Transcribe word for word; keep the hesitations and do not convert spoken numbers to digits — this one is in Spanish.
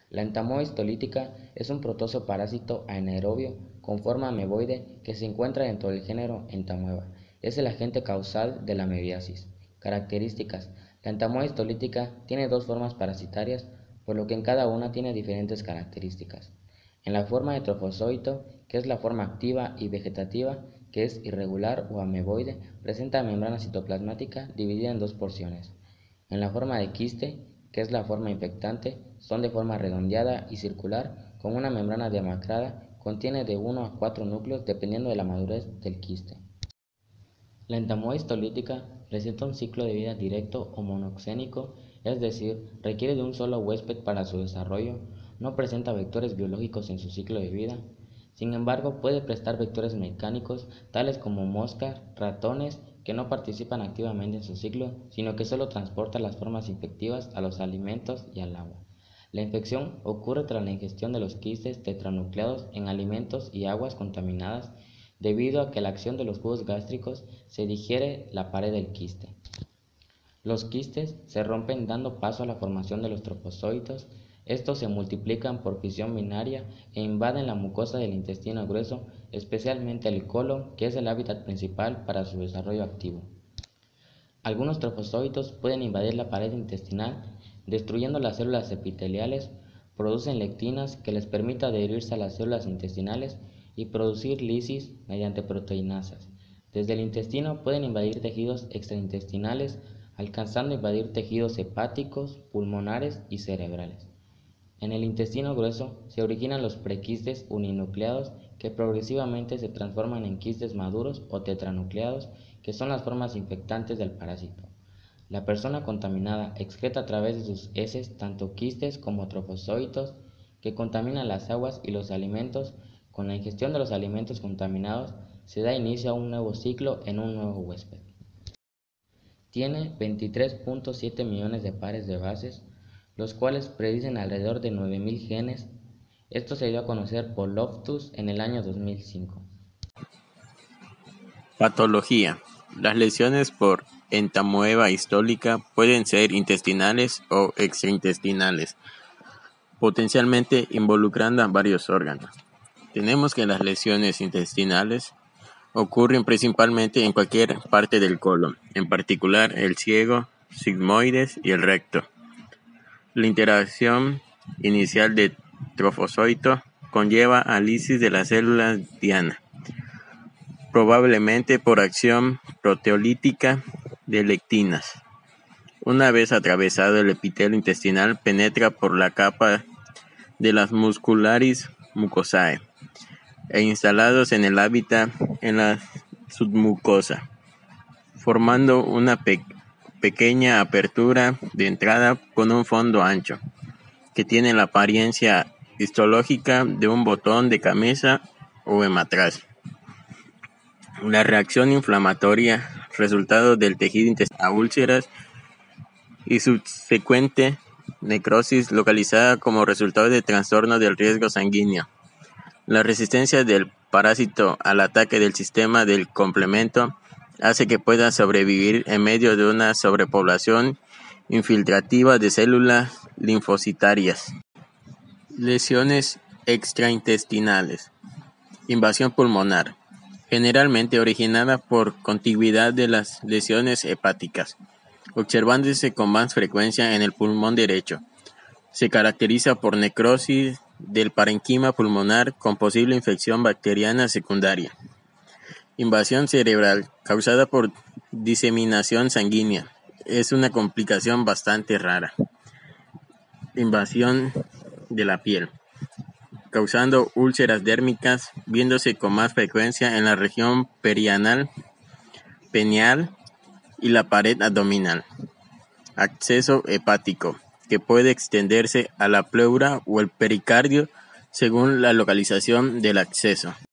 La entamoeba histolítica es un protozoo parásito anaerobio con forma ameboide que se encuentra dentro del género Entamoeba. Es el agente causal de la amebiasis. Características: la entamoeba histolítica tiene dos formas parasitarias, por lo que en cada una tiene diferentes características. En la forma de trofozoito, que es la forma activa y vegetativa, que es irregular o ameboide, presenta membrana citoplasmática dividida en dos porciones. En la forma de quiste, que es la forma infectante, son de forma redondeada y circular, con una membrana demacrada, contiene de uno a cuatro núcleos dependiendo de la madurez del quiste. La entamoeba histolítica presenta un ciclo de vida directo o monoxénico, es decir, requiere de un solo huésped para su desarrollo, no presenta vectores biológicos en su ciclo de vida. Sin embargo, puede prestar vectores mecánicos tales como moscas, ratones, que no participan activamente en su ciclo, sino que solo transportan las formas infectivas a los alimentos y al agua. La infección ocurre tras la ingestión de los quistes tetranucleados en alimentos y aguas contaminadas, debido a que la acción de los jugos gástricos se digiere la pared del quiste. Los quistes se rompen dando paso a la formación de los trofozoitos. Estos se multiplican por fisión binaria e invaden la mucosa del intestino grueso, especialmente el colon, que es el hábitat principal para su desarrollo activo. Algunos trofozoitos pueden invadir la pared intestinal, destruyendo las células epiteliales, producen lectinas que les permite adherirse a las células intestinales y producir lisis mediante proteinasas. Desde el intestino pueden invadir tejidos extraintestinales, alcanzando a invadir tejidos hepáticos, pulmonares y cerebrales. En el intestino grueso se originan los prequistes uninucleados que progresivamente se transforman en quistes maduros o tetranucleados, que son las formas infectantes del parásito. La persona contaminada excreta a través de sus heces tanto quistes como trofozoitos que contaminan las aguas y los alimentos. Con la ingestión de los alimentos contaminados se da inicio a un nuevo ciclo en un nuevo huésped. Tiene veintitrés punto siete millones de pares de bases, los cuales predicen alrededor de nueve mil genes. Esto se dio a conocer por Loftus en el año dos mil cinco. Patología. Las lesiones por entamoeba histólica pueden ser intestinales o extraintestinales, potencialmente involucrando a varios órganos. Tenemos que las lesiones intestinales ocurren principalmente en cualquier parte del colon, en particular el ciego, sigmoides y el recto. La interacción inicial de trofozoito conlleva a lisis de las células diana, probablemente por acción proteolítica de lectinas. Una vez atravesado el epitelio intestinal, penetra por la capa de las muscularis mucosae e instalados en el hábitat en la submucosa, formando una pe- pequeña apertura de entrada con un fondo ancho, que tiene la apariencia histológica de un botón de camisa o de matraz. La reacción inflamatoria, resultado del tejido intestinal a úlceras y subsecuente necrosis localizada como resultado de trastorno del riesgo sanguíneo. La resistencia del parásito al ataque del sistema del complemento hace que pueda sobrevivir en medio de una sobrepoblación infiltrativa de células linfocitarias. Lesiones extraintestinales. Invasión pulmonar, generalmente originada por contiguidad de las lesiones hepáticas, observándose con más frecuencia en el pulmón derecho. Se caracteriza por necrosis del parenquima pulmonar con posible infección bacteriana secundaria. Invasión cerebral, causada por diseminación sanguínea. Es una complicación bastante rara. Invasión de la piel, causando úlceras dérmicas, viéndose con más frecuencia en la región perianal, peneal y la pared abdominal. Acceso hepático, que puede extenderse a la pleura o el pericardio según la localización del acceso.